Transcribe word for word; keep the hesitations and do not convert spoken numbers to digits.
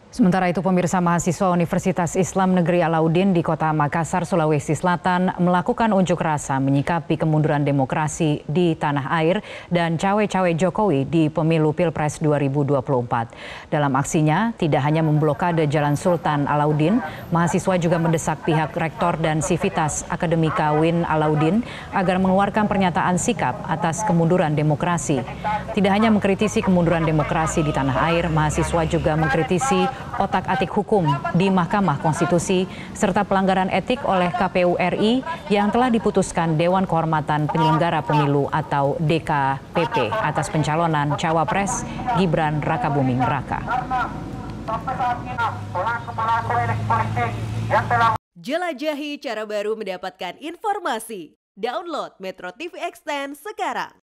Sementara itu, pemirsa, mahasiswa Universitas Islam Negeri Alauddin di Kota Makassar, Sulawesi Selatan melakukan unjuk rasa menyikapi kemunduran demokrasi di tanah air dan cawe-cawe Jokowi di pemilu Pilpres dua ribu dua puluh empat. Dalam aksinya, tidak hanya memblokade Jalan Sultan Alauddin, mahasiswa juga mendesak pihak Rektor dan Sivitas Akademika U I N Alauddin agar mengeluarkan pernyataan sikap atas kemunduran demokrasi. Tidak hanya mengkritisi kemunduran demokrasi di tanah air, mahasiswa juga mengkritisi otak-atik hukum di Mahkamah Konstitusi serta pelanggaran etik oleh K P U R I yang telah diputuskan Dewan Kehormatan Penyelenggara Pemilu atau D K P P atas pencalonan Cawapres Gibran Rakabuming Raka. Jelajahi cara baru mendapatkan informasi. Download Metro T V Extend sekarang.